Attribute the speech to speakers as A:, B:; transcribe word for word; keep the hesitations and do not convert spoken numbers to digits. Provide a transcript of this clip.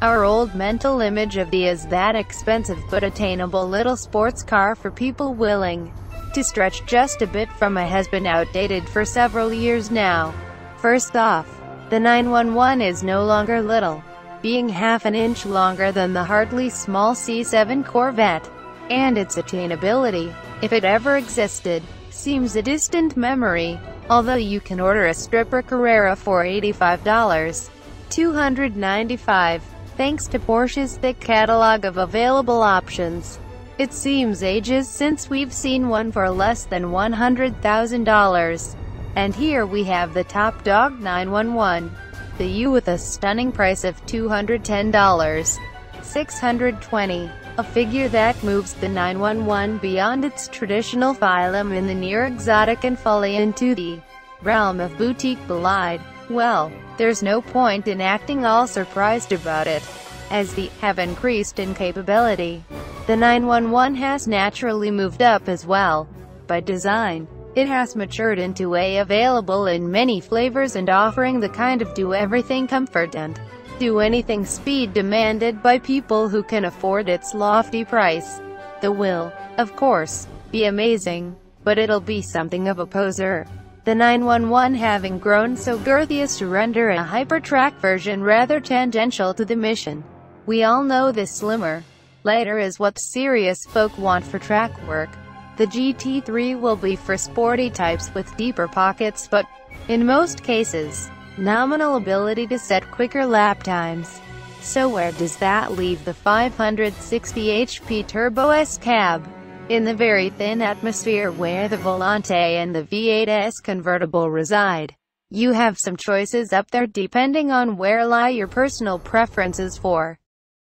A: Our old mental image of the is that expensive but attainable little sports car for people willing to stretch just a bit from it has been outdated for several years now. First off, the nine one one is no longer little, being half an inch longer than the hardly small C seven Corvette, and its attainability, if it ever existed, seems a distant memory, although you can order a stripper Carrera for eighty-five dollars and two hundred ninety-five dollars, thanks to Porsche's thick catalog of available options. It seems ages since we've seen one for less than one hundred thousand dollars. And here we have the top dog nine one one, the U with a stunning price of two hundred ten dollars and six hundred twenty cents, a figure that moves the nine one one beyond its traditional phylum in the near exotic and fully into the realm of boutique Bolide. Well, there's no point in acting all surprised about it, as the have increased in capability. The nine one one has naturally moved up as well. By design, it has matured into a available in many flavors and offering the kind of do-everything comfort and do-anything speed demanded by people who can afford its lofty price. The will, of course, be amazing, but it'll be something of a poser. The nine one one having grown so girthy as to render a hypertrack version rather tangential to the mission. We all know this slimmer, lighter is what serious folk want for track work. The G T three will be for sporty types with deeper pockets but, in most cases, nominal ability to set quicker lap times. So where does that leave the five hundred sixty horsepower Turbo S cab? In the very thin atmosphere where the Volante and the V eight S convertible reside. You have some choices up there depending on where lie your personal preferences for